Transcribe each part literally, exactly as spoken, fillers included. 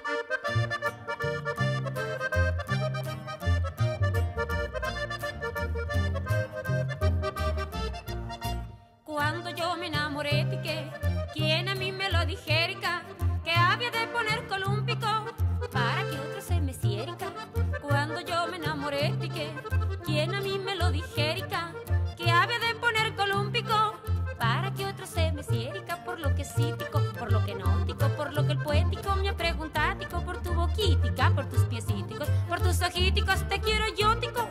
Cuando yo me enamoré, que quien a mí me lo dijera, que había de poner columpico para que otro se me cierica. Cuando yo me enamoré, que quien a mí me lo dijera, que había de poner columpico para que otro se me cierica. Por lo que cítico, por lo que nótico, por lo que el poético me ha preguntático, por tu boquítica, por tus piecíticos, por tus ojíticos, te quiero yo, tico.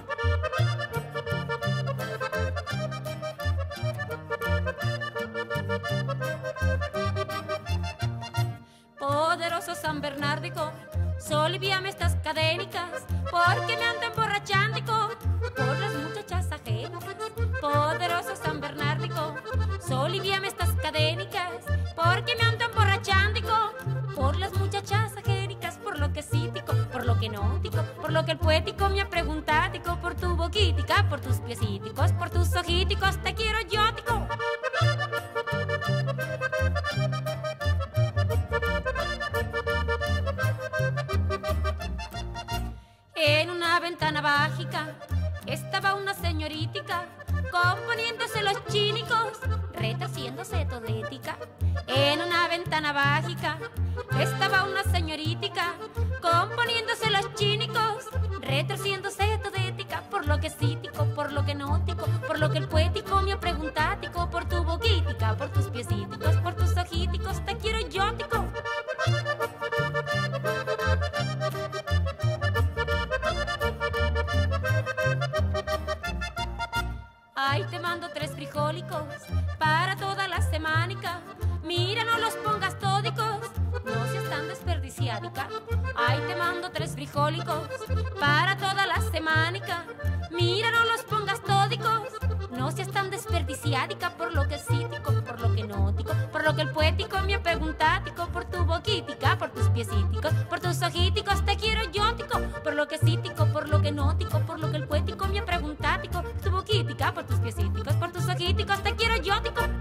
Poderoso San Bernardico, solvíame estas cadénicas, porque me ando emborrachándico por las muchachas ajenas. Poderoso San Bernardico, solvíame estas cadénicas, porque me ando emborrachándico por las muchachas ajenas. Por lo que cítico, por lo que nótico, por lo que el poético me ha preguntático, por tu boquítica, por tus piecíticos, por tus ojíticos, te quiero yo, tico. En una ventana mágica estaba una señoritica componiéndose los chínicos, retorciéndose todética. En una ventana mágica estaba una señoritica componiéndose los chínicos, retorciéndose todética. Por lo que cítico, por lo que nótico, por lo que el poético me ha preguntático, por tu boquítica, por tus piecíticos, por tus ojíticos, te quiero yo, tico. Ay, te mando tres frijólicos para toda la semanica. Mira, no los pongas tódicos, no seas tan desperdiciádica. Ay, te mando tres frijólicos para toda la semanica. Mira, no los pongas tódicos, no seas tan desperdiciádica. Por lo que cítico, por lo que nótico, por lo que el poético me ha preguntático, por tu boquítica, por tus piecíticos, por tus ojíticos, te quiero yo, tico. Por lo que cítico, por lo que nótico, por lo que el poético me ha preguntático, tu boquítica, por tus piecíticos, por tus ojíticos, te quiero yo, tico.